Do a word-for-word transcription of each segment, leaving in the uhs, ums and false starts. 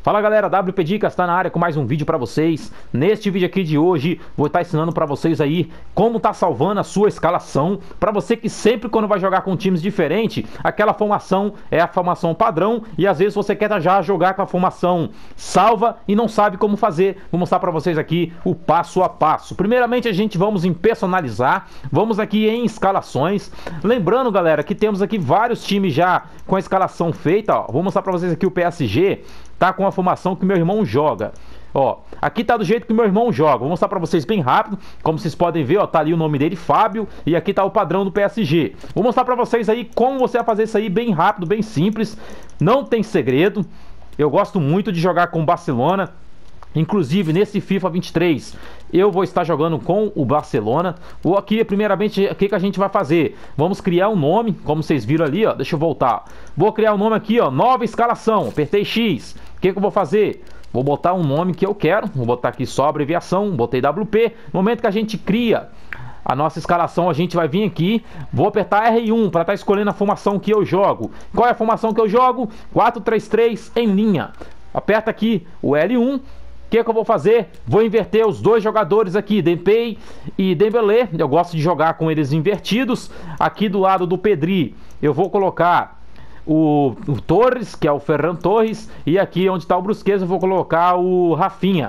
Fala galera, W P Dicas está na área com mais um vídeo para vocês. Neste vídeo aqui de hoje vou estar ensinando para vocês aí como tá salvando a sua escalação. Para você que sempre quando vai jogar com times diferentes, aquela formação é a formação padrão e às vezes você quer já jogar com a formação salva e não sabe como fazer. Vou mostrar para vocês aqui o passo a passo. Primeiramente a gente vamos em personalizar, vamos aqui em escalações. Lembrando galera que temos aqui vários times já com a escalação feita, ó. Vou mostrar para vocês aqui o P S G. Tá com a formação que meu irmão joga. Ó, aqui tá do jeito que meu irmão joga. Vou mostrar pra vocês bem rápido. Como vocês podem ver, ó, tá ali o nome dele, Fábio. E aqui tá o padrão do P S G. Vou mostrar pra vocês aí como você vai fazer isso aí bem rápido, bem simples. Não tem segredo. Eu gosto muito de jogar com o Barcelona. Inclusive nesse FIFA vinte e três eu vou estar jogando com o Barcelona. Ou aqui primeiramente o que, que a gente vai fazer? Vamos criar um nome, como vocês viram ali, ó. Deixa eu voltar. Vou criar um nome aqui, ó, nova escalação. Apertei X. O que, que eu vou fazer? Vou botar um nome que eu quero. Vou botar aqui só a abreviação. Botei W P. No momento que a gente cria a nossa escalação, a gente vai vir aqui, vou apertar R um para estar escolhendo a formação que eu jogo. Qual é a formação que eu jogo? quatro três três em linha. Aperta aqui o L um. O que, que eu vou fazer? Vou inverter os dois jogadores aqui, Depay e Dembélé. Eu gosto de jogar com eles invertidos. Aqui do lado do Pedri eu vou colocar o, o Torres, que é o Ferran Torres. E aqui onde está o Busquets eu vou colocar o Rafinha.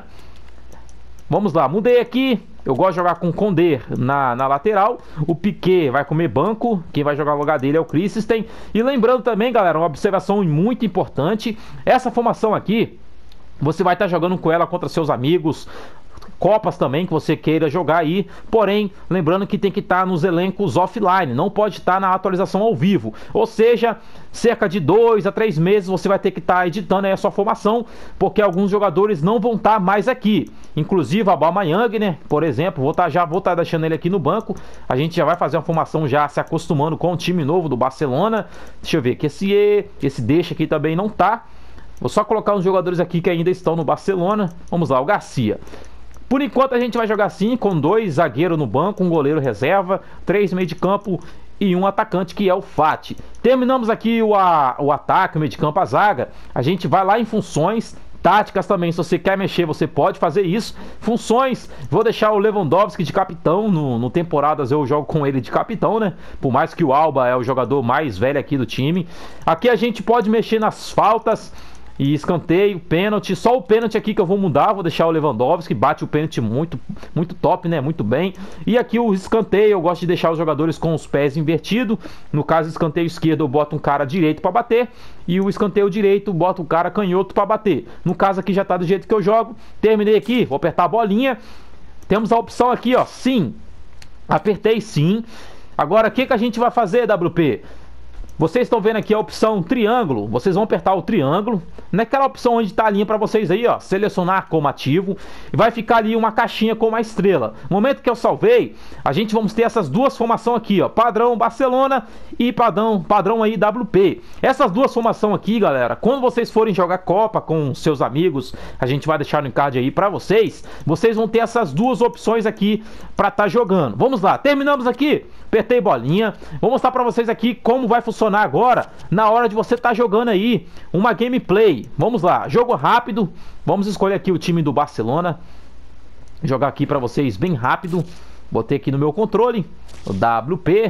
Vamos lá, mudei aqui. Eu gosto de jogar com o Condé na, na lateral. O Piqué vai comer banco. Quem vai jogar no lugar dele é o Christensen. E lembrando também, galera, uma observação muito importante. Essa formação aqui, você vai estar jogando com ela contra seus amigos, Copas também que você queira jogar aí. Porém, lembrando que tem que estar nos elencos offline, não pode estar na atualização ao vivo. Ou seja, cerca de dois a três meses você vai ter que estar editando aí a sua formação, porque alguns jogadores não vão estar mais aqui. Inclusive a Aubameyang, né? Por exemplo, vou estar, já vou estar deixando ele aqui no banco. A gente já vai fazer uma formação já se acostumando com o time novo do Barcelona. Deixa eu ver que esse E, esse deixa aqui também não tá. Vou só colocar uns jogadores aqui que ainda estão no Barcelona. Vamos lá, o Garcia. Por enquanto a gente vai jogar assim, com dois zagueiros no banco, um goleiro reserva, três meio de campo e um atacante que é o Fati. Terminamos aqui o, a, o ataque, o meio de campo, a zaga. A gente vai lá em funções, táticas também. Se você quer mexer, você pode fazer isso. Funções, vou deixar o Lewandowski de capitão. No, no temporadas eu jogo com ele de capitão, né? Por mais que o Alba é o jogador mais velho aqui do time. Aqui a gente pode mexer nas faltas e escanteio, pênalti. Só o pênalti aqui que eu vou mudar. Vou deixar o Lewandowski, bate o pênalti muito, muito top, né? Muito bem. E aqui o escanteio, eu gosto de deixar os jogadores com os pés invertidos. No caso, escanteio esquerdo, eu boto um cara direito para bater. E o escanteio direito, boto o cara canhoto para bater. No caso aqui já tá do jeito que eu jogo. Terminei aqui, vou apertar a bolinha. Temos a opção aqui, ó, sim. Apertei sim. Agora, o que, que a gente vai fazer, W P? Vocês estão vendo aqui a opção triângulo. Vocês vão apertar o triângulo naquela opção onde está a linha para vocês aí, ó, selecionar como ativo, e vai ficar ali uma caixinha com uma estrela. No momento que eu salvei, a gente vamos ter essas duas formações aqui, ó, padrão Barcelona e padrão, padrão aí W P. Essas duas formações aqui, galera, quando vocês forem jogar Copa com seus amigos, a gente vai deixar no card aí para vocês. Vocês vão ter essas duas opções aqui para estar tá jogando. Vamos lá, terminamos aqui. Apertei bolinha. Vou mostrar para vocês aqui como vai funcionar agora na hora de você estar tá jogando aí uma gameplay. Vamos lá, jogo rápido. Vamos escolher aqui o time do Barcelona. Jogar aqui para vocês bem rápido. Botei aqui no meu controle o W P.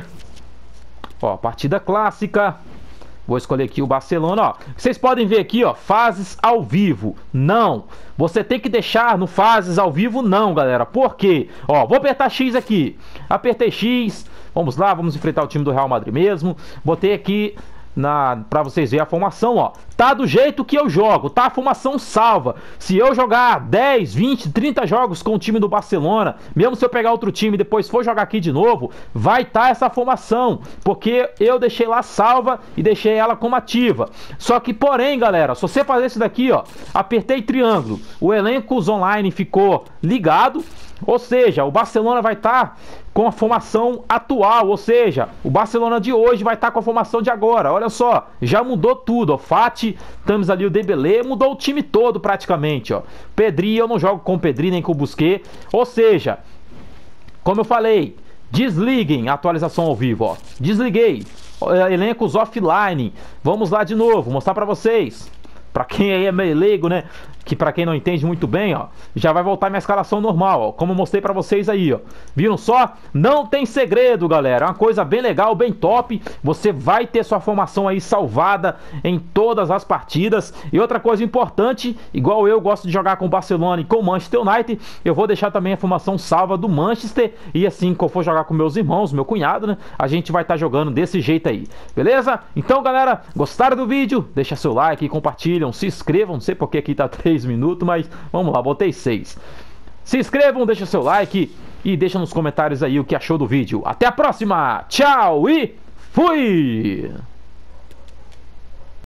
Ó, partida clássica. Vou escolher aqui o Barcelona, ó. Vocês podem ver aqui, ó, fases ao vivo. Não. Você tem que deixar no fases ao vivo, não, galera. Por quê? Ó, vou apertar X aqui. Apertei X. Vamos lá, vamos enfrentar o time do Real Madrid mesmo. Botei aqui na para vocês verem a formação, ó. Tá do jeito que eu jogo, tá a formação salva. Se eu jogar dez, vinte, trinta jogos com o time do Barcelona, mesmo se eu pegar outro time e depois for jogar aqui de novo, vai estar tá essa formação, porque eu deixei lá salva e deixei ela como ativa. Só que porém, galera, se você fazer isso daqui, ó, apertei triângulo, o elencos online ficou ligado. Ou seja, o Barcelona vai estar tá com a formação atual, ou seja, o Barcelona de hoje vai estar tá com a formação de agora. Olha só, já mudou tudo, ó. Fati, temos ali o Dembélé, mudou o time todo praticamente, ó. Pedri, eu não jogo com o Pedri nem com o Busquets. Ou seja, como eu falei, desliguem a atualização ao vivo, ó. Desliguei. Elencos offline. Vamos lá de novo, mostrar para vocês. Pra quem aí é meio leigo, né, que pra quem não entende muito bem, ó, já vai voltar minha escalação normal, ó, como eu mostrei pra vocês aí, ó. Viram só? Não tem segredo, galera. É uma coisa bem legal, bem top. Você vai ter sua formação aí salvada em todas as partidas. E outra coisa importante, igual eu gosto de jogar com o Barcelona e com o Manchester United, eu vou deixar também a formação salva do Manchester. E assim, quando eu for jogar com meus irmãos, meu cunhado, né, a gente vai estar jogando desse jeito aí. Beleza? Então, galera, gostaram do vídeo? Deixa seu like, compartilham, se inscrevam. Não sei porque aqui tá três minutos, mas vamos lá, botei seis. Se inscrevam, deixa seu like e deixa nos comentários aí o que achou do vídeo. Até a próxima, tchau e fui!